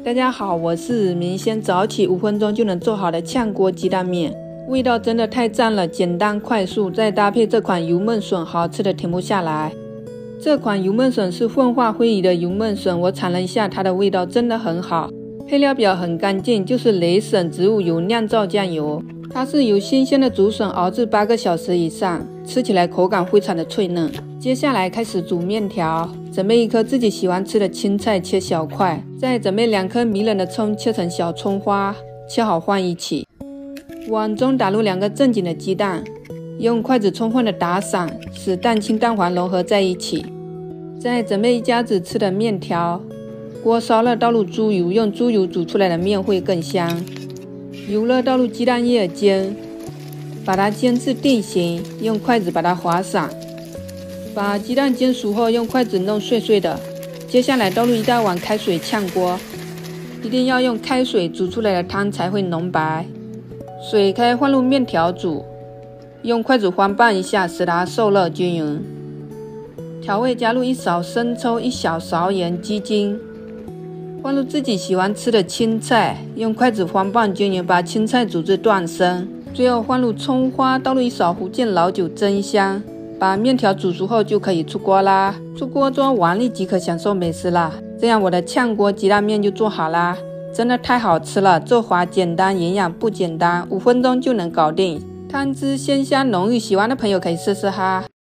大家好，我是明先早起5分钟就能做好的炝锅鸡蛋面，味道真的太赞了，简单快速，再搭配这款油焖笋，好吃的停不下来。这款油焖笋是混化灰鱼的油焖笋，我尝了一下，它的味道真的很好。配料表很干净，就是雷省植物油酿造酱油，它是由新鲜的竹笋熬制8个小时以上，吃起来口感非常的脆嫩。接下来开始煮面条，准备1颗自己喜欢吃的青菜切小块，再准备2颗迷人的葱切成小葱花，切好放一起。碗中打入2个正经的鸡蛋，用筷子充分的打散，使蛋清蛋黄融合在一起。再准备1家子吃的面条，锅烧热倒入猪油，用猪油煮出来的面会更香。油热倒入鸡蛋液煎，把它煎至定型，用筷子把它划散。把鸡蛋煎熟后，用筷子弄碎碎的。接下来倒入1大碗开水炝锅，一定要用开水煮出来的汤才会浓白。水开放入面条煮，用筷子翻拌一下，使它受热均匀。调味加入1勺生抽、1小勺盐、鸡精，放入自己喜欢吃的青菜，用筷子翻拌均匀，把青菜煮至断生。最后放入葱花，倒入1勺福建老酒增香。把面条煮熟后就可以出锅啦，出锅装碗里即可享受美食啦。这样我的炝锅鸡蛋面就做好啦，真的太好吃了，做法简单，营养不简单，5分钟就能搞定，汤汁鲜香浓郁，喜欢的朋友可以试试哈。